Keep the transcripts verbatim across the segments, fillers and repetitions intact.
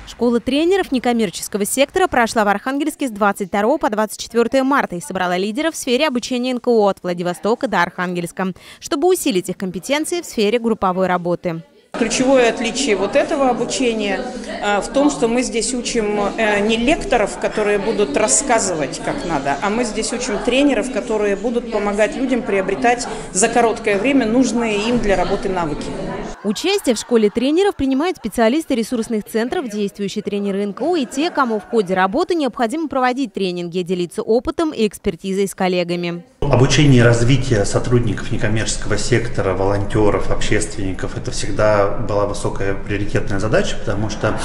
Школа тренеров некоммерческого сектора прошла в Архангельске с двадцать второго по двадцать четвёртое марта и собрала лидеров в сфере обучения эн ка о от Владивостока до Архангельска, чтобы усилить их компетенции в сфере групповой работы. Ключевое отличие вот этого обучения в том, что мы здесь учим не лекторов, которые будут рассказывать как надо, а мы здесь учим тренеров, которые будут помогать людям приобретать за короткое время нужные им для работы навыки. Участие в школе тренеров принимают специалисты ресурсных центров, действующие тренеры эн ка о и те, кому в ходе работы необходимо проводить тренинги, делиться опытом и экспертизой с коллегами. Обучение и развитие сотрудников некоммерческого сектора, волонтеров, общественников – это всегда была высокая приоритетная задача, потому что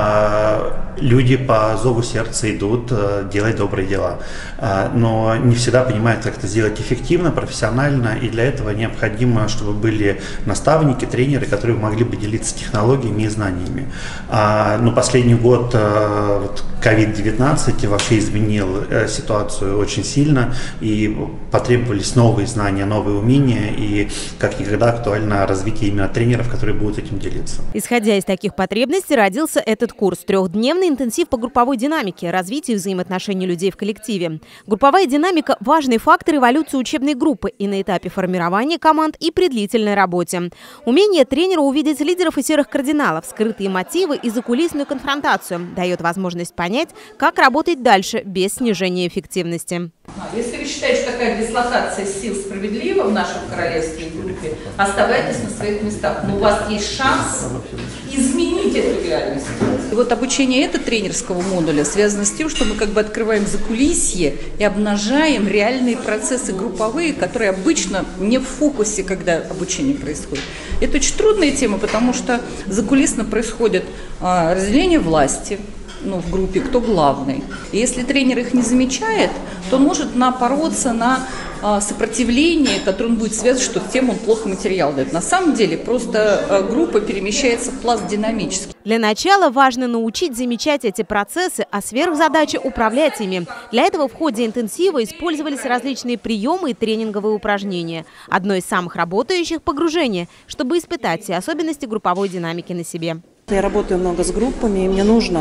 э, люди по зову сердца идут э, делать добрые дела, э, но не всегда понимают, как это сделать эффективно, профессионально, и для этого необходимо, чтобы были наставники, тренеры, которые могли бы делиться технологиями и знаниями. А, но последний год э, вот, ковид девятнадцать вообще изменил э, ситуацию очень сильно, и потребовались новые знания, новые умения, и как никогда актуально развитие именно тренеров, которые будут этим делиться. Исходя из таких потребностей, родился этот курс. Трехдневный интенсив по групповой динамике, развитию взаимоотношений людей в коллективе. Групповая динамика – важный фактор эволюции учебной группы и на этапе формирования команд, и при длительной работе. Умение тренера увидеть лидеров и серых кардиналов, скрытые мотивы и закулисную конфронтацию дает возможность понять, как работать дальше без снижения эффективности. Если вы считаете, что такая дислокация сил справедлива в нашем королевстве и группе, оставайтесь на своих местах. Но у вас есть шанс изменить эту реальность. И вот обучение этого тренерского модуля связано с тем, что мы как бы открываем закулисье и обнажаем реальные процессы групповые, которые обычно не в фокусе, когда обучение происходит. Это очень трудная тема, потому что закулисно происходит а, разделение власти, ну, в группе, кто главный. И если тренер их не замечает, то он может напороться на а, сопротивление, которое он будет связывать, что тем он плохо материал дает. На самом деле просто а, группа перемещается в пласт динамический. Для начала важно научить замечать эти процессы, а сверхзадача – управлять ими. Для этого в ходе интенсива использовались различные приемы и тренинговые упражнения. Одно из самых работающих – погружение, чтобы испытать все особенности групповой динамики на себе. Я работаю много с группами, и мне нужно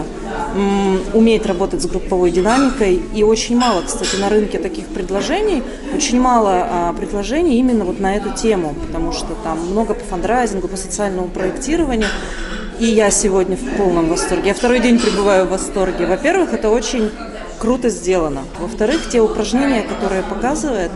м, уметь работать с групповой динамикой. И очень мало, кстати, на рынке таких предложений, очень мало а, предложений именно вот на эту тему, потому что там много по фандрайзингу, по социальному проектированию. И я сегодня в полном восторге. Я второй день пребываю в восторге. Во-первых, это очень круто сделано. Во-вторых, те упражнения, которые показывают,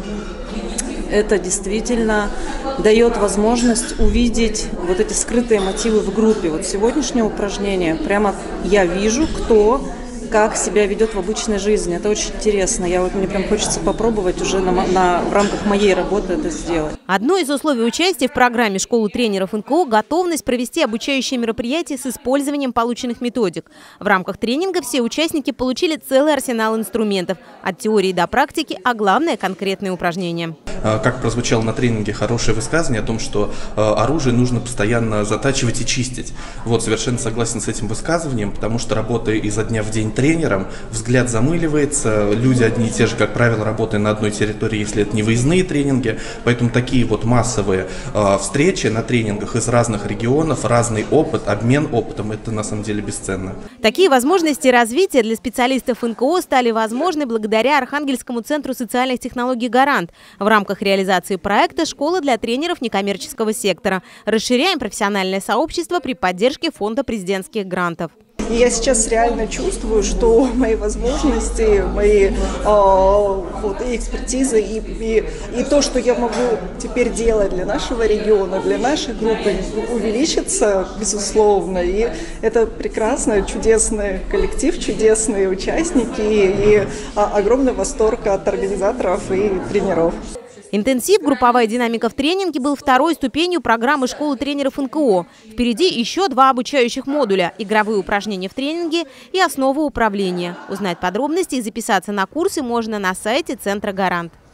это действительно дает возможность увидеть вот эти скрытые мотивы в группе. Вот сегодняшнее упражнение, прямо я вижу, кто как себя ведет в обычной жизни. Это очень интересно. Я вот, мне прям хочется попробовать уже на, на, в рамках моей работы это сделать. Одно из условий участия в программе школы тренеров эн ка о – готовность провести обучающие мероприятия с использованием полученных методик. В рамках тренинга все участники получили целый арсенал инструментов. От теории до практики, а главное – конкретные упражнения. Как прозвучало на тренинге хорошее высказывание о том, что оружие нужно постоянно затачивать и чистить. Вот, совершенно согласен с этим высказыванием, потому что, работая изо дня в день тренером, взгляд замыливается, люди одни и те же, как правило, работая на одной территории, если это не выездные тренинги, поэтому такие вот массовые э, встречи на тренингах из разных регионов, разный опыт, обмен опытом, это на самом деле бесценно. Такие возможности развития для специалистов эн ка о стали возможны благодаря Архангельскому центру социальных технологий «Гарант» в рамках реализации проекта «Школа для тренеров некоммерческого сектора». Расширяем профессиональное сообщество при поддержке фонда президентских грантов. И я сейчас реально чувствую, что мои возможности, мои э, вот, и экспертизы, и, и, и то, что я могу теперь делать для нашего региона, для нашей группы, увеличится, безусловно. И это прекрасно, чудесный коллектив, чудесные участники и а, огромный восторг от организаторов и тренеров. Интенсив «Групповая динамика в тренинге» был второй ступенью программы школы тренеров эн ка о. Впереди еще два обучающих модуля – игровые упражнения в тренинге и основы управления. Узнать подробности и записаться на курсы можно на сайте Центра «Гарант».